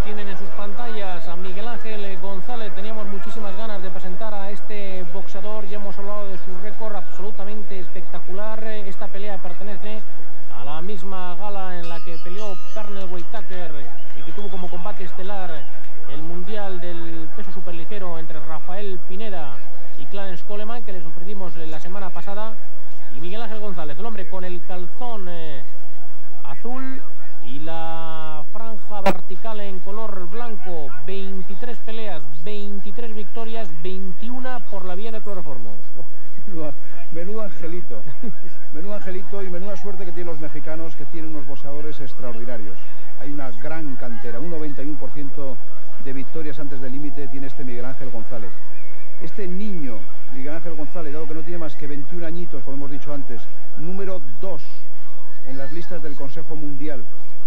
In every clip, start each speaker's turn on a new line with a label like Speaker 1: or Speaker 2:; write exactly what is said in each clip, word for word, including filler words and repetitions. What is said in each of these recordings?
Speaker 1: tienen en sus pantallas a Miguel Ángel González. Teníamos muchísimas ganas de presentar a este boxeador. Ya hemos hablado de su récord absolutamente espectacular. Esta pelea pertenece a la misma gala en la que peleó Pernell Whitaker y que tuvo como combate estelar el mundial del peso superligero entre Rafael Pineda y Clarence Coleman, que les ofrecimos la semana pasada. Y Miguel Ángel González, el hombre con el calzón eh, azul y la franja vertical en color blanco, veintitrés peleas, veintitrés victorias, veintiuna por la vía del cloroformo.
Speaker 2: Menudo, menudo angelito, menudo angelito y menuda suerte que tienen los mexicanos, que tienen unos boxeadores extraordinarios. Hay una gran cantera, un noventa y uno por ciento de victorias antes del límite tiene este Miguel Ángel González. Este niño, Miguel Ángel González, dado que no tiene más que veintiún añitos, como hemos dicho antes, número dos en las listas del Consejo Mundial.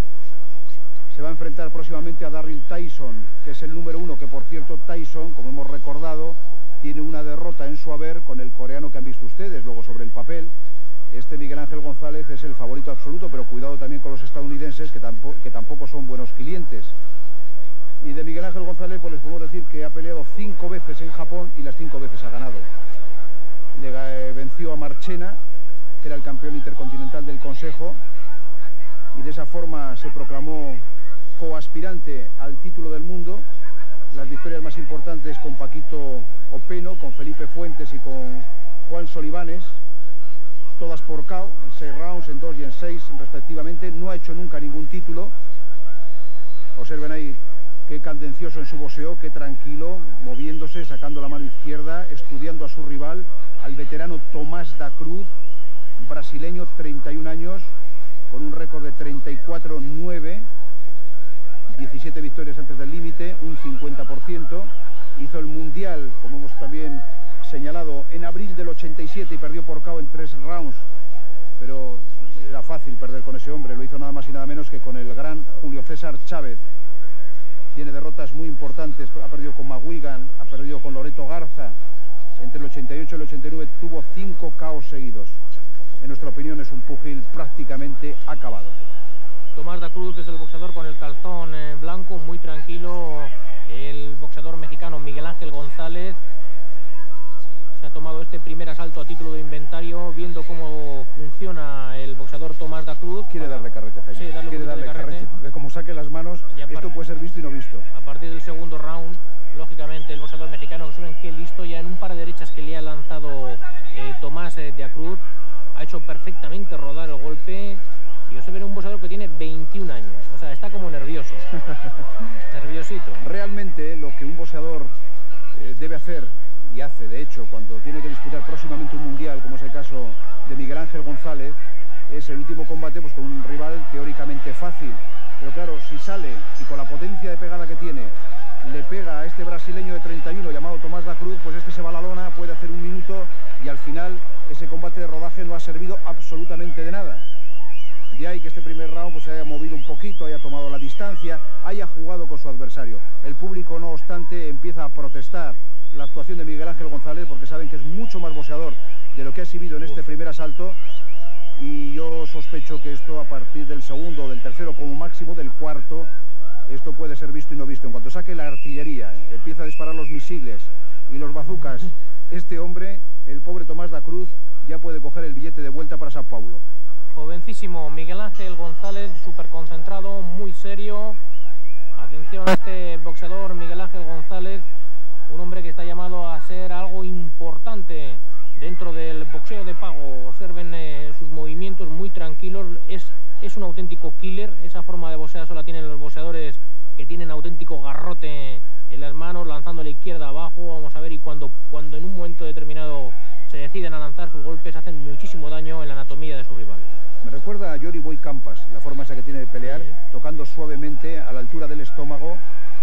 Speaker 2: Se va a enfrentar próximamente a Darryl Tyson, que es el número uno, que por cierto Tyson, como hemos recordado, tiene una derrota en su haber con el coreano que han visto ustedes. Luego, sobre el papel, este Miguel Ángel González es el favorito absoluto, pero cuidado también con los estadounidenses, que tampoco, que tampoco son buenos clientes. Y de Miguel Ángel González, pues les podemos decir que ha peleado cinco veces en Japón y las cinco veces ha ganado. Le eh, venció a Marchena, que era el campeón intercontinental del Consejo, y de esa forma se proclamó coaspirante al título del mundo. Las victorias más importantes con Paquito Openo, con Felipe Fuentes y con Juan Solivanes, todas por K O, en seis rounds, en dos y en seis respectivamente. No ha hecho nunca ningún título. Observen ahí qué cadencioso en su boxeo, qué tranquilo, moviéndose, sacando la mano izquierda, estudiando a su rival, al veterano Tomás da Cruz, brasileño, treinta y un años, con un récord de treinta y cuatro nueve, diecisiete victorias antes del límite, un cincuenta por ciento. Hizo el mundial, como hemos también señalado, en abril del ochenta y siete y perdió por K O en tres rounds, pero era fácil perder con ese hombre. Lo hizo nada más y nada menos que con el gran Julio César Chávez. Tiene derrotas muy importantes, ha perdido con McGuigan, ha perdido con Loreto Garza. Entre el ochenta y ocho y el ochenta y nueve tuvo cinco K O seguidos. En nuestra opinión es un púgil prácticamente acabado.
Speaker 1: Tomás da Cruz es el boxeador con el calzón eh, blanco, muy tranquilo. El boxeador mexicano Miguel Ángel González se ha tomado este primer asalto a título de inventario, viendo cómo funciona el boxeador Tomás da Cruz.
Speaker 2: Quiere
Speaker 1: para...
Speaker 2: darle carrete, Jaime.
Speaker 1: Sí, darle
Speaker 2: Quiere darle
Speaker 1: de carrete.
Speaker 2: carrete, porque como saque las manos, esto puede ser visto y no visto.
Speaker 1: A partir del segundo round, lógicamente, el boxeador mexicano, que suelen que listo, ya en un par de derechas que le ha lanzado eh, Tomás eh, da Cruz, ha hecho perfectamente rodar el golpe. Y os ve un boxeador que tiene veintiún años, o sea, está como nervioso, nerviosito.
Speaker 2: Realmente lo que un boxeador eh, debe hacer, y hace de hecho cuando tiene que disputar próximamente un mundial, como es el caso de Miguel Ángel González, es el último combate pues con un rival teóricamente fácil. Pero claro, si sale y con la potencia de pegada que tiene, le pega a este brasileño de treinta y uno llamado Tomás da Cruz, pues este se va a la lona, puede hacer un minuto y al final ese combate de rodaje no ha servido absolutamente de nada. De ahí que este primer round pues se haya movido un poquito, haya tomado la distancia, haya jugado con su adversario. El público, no obstante, empieza a protestar la actuación de Miguel Ángel González, porque saben que es mucho más boxeador de lo que ha exhibido en este primer asalto. Y yo sospecho que esto, a partir del segundo, del tercero, como máximo del cuarto, esto puede ser visto y no visto. En cuanto saque la artillería, empieza a disparar los misiles y los bazucas, este hombre, el pobre Tomás da Cruz, ya puede coger el billete de vuelta para Sao Paulo.
Speaker 1: Jovencísimo Miguel Ángel González, súper concentrado, muy serio. Atención a este boxeador Miguel Ángel González, un hombre que está llamado a ser algo importante dentro del boxeo de pago. Observen eh, sus movimientos muy tranquilos, es, es un auténtico killer. Esa forma de boxear solo tienen los boxeadores que tienen auténtico garrote en las manos, lanzando a la izquierda abajo. Vamos a ver, y cuando, cuando en un momento determinado se deciden a lanzar sus golpes, hacen muchísimo daño en la anatomía de su rival.
Speaker 2: Me recuerda a Yori Boy Campas, la forma esa que tiene de pelear, sí, tocando suavemente a la altura del estómago.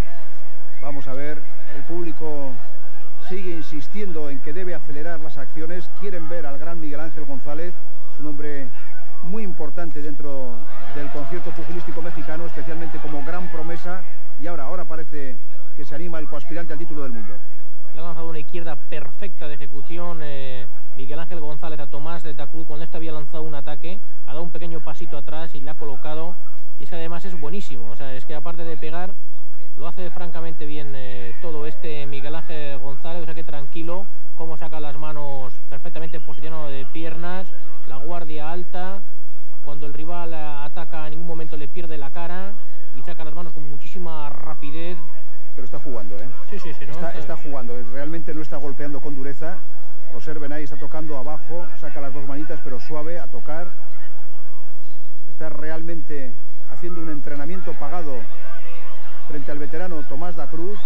Speaker 2: Vamos a ver, el público sigue insistiendo en que debe acelerar las acciones. Quieren ver al gran Miguel Ángel González, es un hombre muy importante dentro del concierto pugilístico mexicano, especialmente como gran promesa, y ahora, ahora parece que se anima el coaspirante al título del mundo.
Speaker 1: Le ha lanzado una izquierda perfecta de ejecución eh, Miguel Ángel González a Tomás da Cruz. Cuando este había lanzado un ataque, ha dado un pequeño pasito atrás y le ha colocado. Y es que además es buenísimo, o sea, es que aparte de pegar, Lo hace francamente bien eh, todo este Miguel Ángel González, o sea que tranquilo, cómo saca las manos perfectamente posicionado de piernas, la guardia alta, cuando el rival ataca en ningún momento le pierde la cara y saca las manos con muchísima rapidez.
Speaker 2: Pero está jugando, ¿eh?
Speaker 1: Sí, sí, sí. ¿no?
Speaker 2: Está, está jugando, realmente no está golpeando con dureza. Observen ahí, está tocando abajo, saca las dos manitas, pero suave a tocar. Está realmente haciendo un entrenamiento pagado frente al veterano Tomás da Cruz.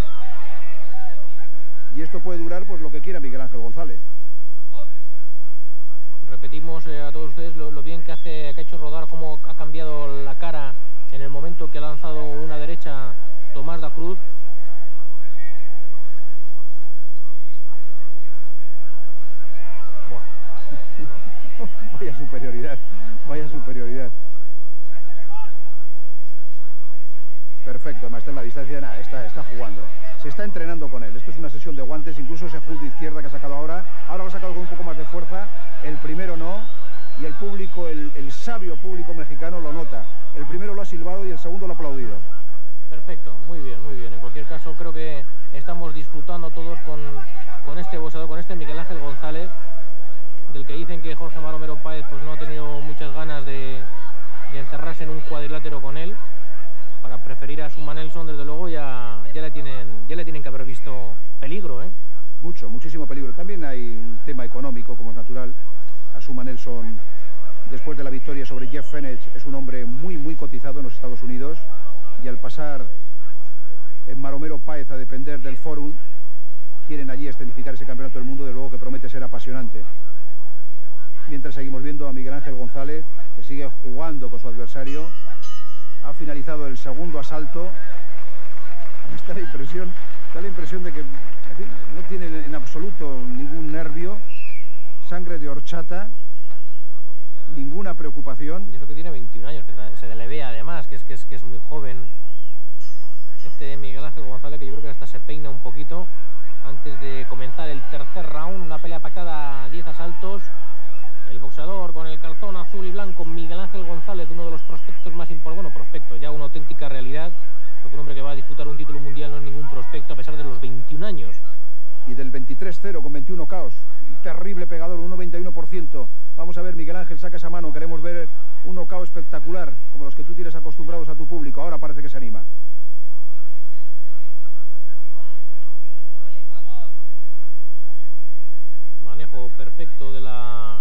Speaker 2: Y esto puede durar pues lo que quiera Miguel Ángel González.
Speaker 1: Repetimos eh, a todos ustedes lo, lo bien que hace, que ha hecho rodar, cómo ha cambiado la cara en el momento que ha lanzado una derecha Tomás da Cruz.
Speaker 2: Bueno. Vaya superioridad, vaya superioridad. Perfecto, además está en la distancia, nada, está, está jugando. Se está entrenando con él. Esto es una sesión de guantes, incluso ese hook de izquierda que ha sacado ahora. Ahora lo ha sacado con un poco más de fuerza. El primero no. Y el público, el, el sabio público mexicano lo nota. El primero lo ha silbado y el segundo lo ha aplaudido.
Speaker 1: Perfecto, muy bien, muy bien. En cualquier caso, creo que estamos disfrutando todos con, con este boxeador, con este Miguel Ángel González, del que dicen que Jorge Maromero Páez pues no ha tenido muchas ganas de, de encerrarse en un cuadrilátero con él. Para preferir a Suma Nelson, desde luego, ya, ya, le tienen, ya le tienen que haber visto peligro, ¿eh?
Speaker 2: Mucho, muchísimo peligro. También hay un tema económico, como es natural. A Suma Nelson, después de la victoria sobre Jeff Fenech, es un hombre muy, muy cotizado en los Estados Unidos. Y al pasar en Maromero Páez a depender del Forum, quieren allí escenificar ese campeonato del mundo, de luego que promete ser apasionante. Mientras seguimos viendo a Miguel Ángel González, que sigue jugando con su adversario. Ha finalizado el segundo asalto. Está la impresión, está la impresión de que en fin, no tiene en absoluto ningún nervio, sangre de horchata, ninguna preocupación.
Speaker 1: Y eso que tiene veintiún años, que se le ve además, que es, que es, que es muy joven. Este Miguel Ángel González, que yo creo que hasta se peina un poquito antes de comenzar el tercer round. Una pelea pactada a diez asaltos. El boxeador con el calzón azul y blanco, Miguel Ángel González, uno de los prospectos más importantes, bueno, prospecto, ya una auténtica realidad, porque un hombre que va a disputar un título mundial no es ningún prospecto a pesar de los veintiún años.
Speaker 2: Y del veintitrés cero con veintiuno caos, terrible pegador, un noventa y uno por ciento. Vamos a ver, Miguel Ángel, saca esa mano, queremos ver un knockout espectacular, como los que tú tienes acostumbrados a tu público. Ahora parece que se anima.
Speaker 1: Manejo perfecto de la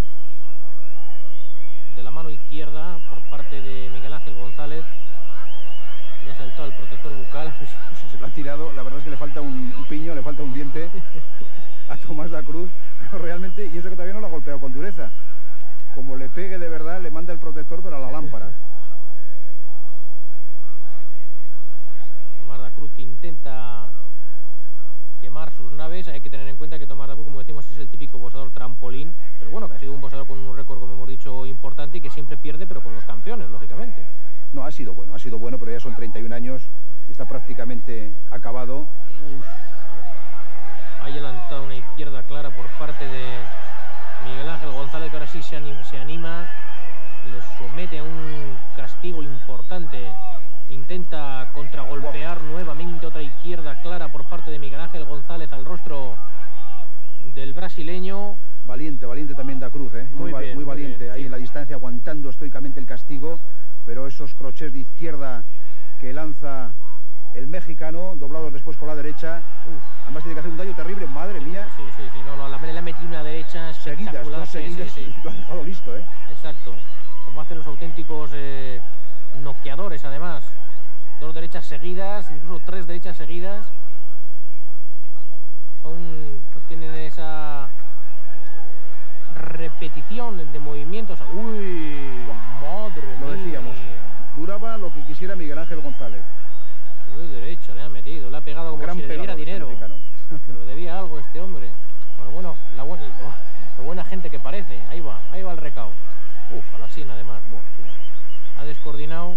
Speaker 1: de la mano izquierda por parte de Miguel Ángel González. Le ha saltado el protector bucal.
Speaker 2: Se lo ha tirado, la verdad es que le falta un, un piño, le falta un diente a Tomás da Cruz, pero realmente, y eso que todavía no lo ha golpeado con dureza. Como le pegue de verdad, le manda el protector pero a la lámpara.
Speaker 1: Tomás da Cruz, que intenta quemar sus naves. Hay que tener en cuenta que Tomás da Cruz, como decimos, es el típico boxeador trampolín, pero bueno, que ha sido un boxeador con un récord, como hemos dicho, importante, y que siempre pierde, pero con los campeones, lógicamente.
Speaker 2: No, ha sido bueno, ha sido bueno, pero ya son treinta y un años y está prácticamente acabado.
Speaker 1: Uf. Hay adelantado una izquierda clara por parte de Miguel Ángel González, que ahora sí se anima, se anima, le somete a un castigo importante. Intenta contragolpear nuevamente, otra izquierda clara por parte de Miguel Ángel González al rostro del brasileño.
Speaker 2: Valiente, valiente también da Cruz, ¿eh? Muy, muy, bien, muy valiente, muy bien, ahí sí. En la distancia, aguantando estoicamente el castigo, pero esos crochets de izquierda que lanza el mexicano, doblados después con la derecha. Uf. Además tiene que hacer un daño terrible, madre mía.
Speaker 1: Sí, sí, sí, no, no, la, le ha metido una derecha
Speaker 2: seguidas, dos seguidas, sí, sí, sí. Lo ha dejado listo, ¿eh?
Speaker 1: Exacto, como hacen los auténticos eh, noqueadores, además. Dos derechas seguidas, incluso tres derechas seguidas. Son, tienen esa repetición de movimientos. Uy, madre mía.
Speaker 2: Lo decíamos, duraba lo que quisiera Miguel Ángel González.
Speaker 1: Uy, derecha le ha metido, le ha pegado como si le debiera dinero. Pero debía algo este hombre. Bueno, bueno, la buena, la buena gente que parece. Ahí va, ahí va el recao. Uf, a la sien además. Bueno, ha descoordinado.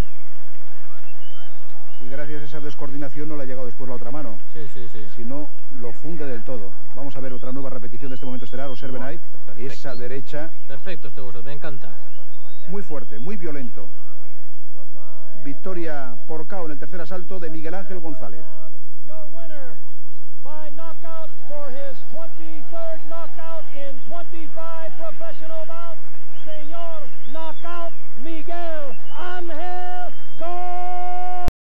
Speaker 2: Y gracias a esa descoordinación no le ha llegado después la otra mano.
Speaker 1: Sí, sí, sí.
Speaker 2: Si no, lo funde del todo. Vamos a ver otra nueva repetición de este momento estelar. Observen ahí. Perfecto. Esa derecha.
Speaker 1: Perfecto este boxeo, me encanta.
Speaker 2: Muy fuerte, muy violento. Victoria por K O en el tercer asalto de Miguel Ángel González.
Speaker 3: for his twenty-third knockout in twenty-five professional bouts. Señor Knockout Miguel Ángel Gómez.